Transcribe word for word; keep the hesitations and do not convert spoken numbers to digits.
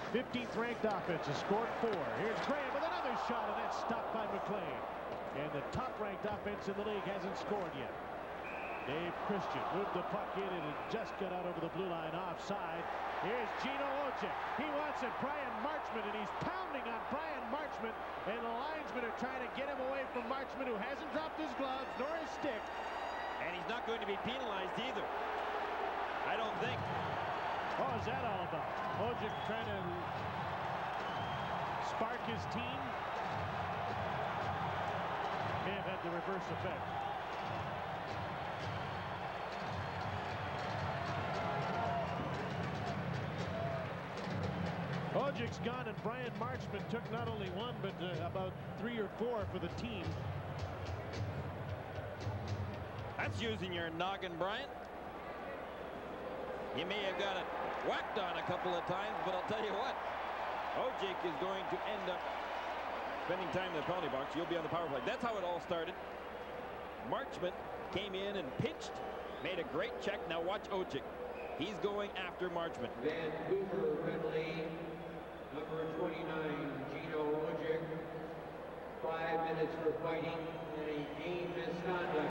fifteenth ranked offense has scored four. Here's Graham with another shot, and that's stopped by McLean. And the top ranked offense in the league hasn't scored yet. Dave Christian moved the puck in, and it just got out over the blue line offside. Here's Gino Ojek. He wants it. Brian Marchment, and he's pounding on Brian Marchment, and the linesmen are trying to get him away from Marchment, who hasn't dropped his gloves nor his stick. And he's not going to be penalized either, I don't think. What was that all about? Ojek trying to spark his team. May have had the reverse effect. Ojek's gone, and Brian Marchment took not only one, but uh, about three or four for the team. That's using your noggin, Brian. You may have got it whacked on a couple of times, but I'll tell you what, Ojek is going to end up spending time in the penalty box. You'll be on the power play. That's how it all started. Marchment came in and pitched, made a great check. Now watch Ojek. He's going after Marchment. Vancouver Red Lane, number twenty-nine, Gino Ojek. Five minutes for fighting and a game misconduct.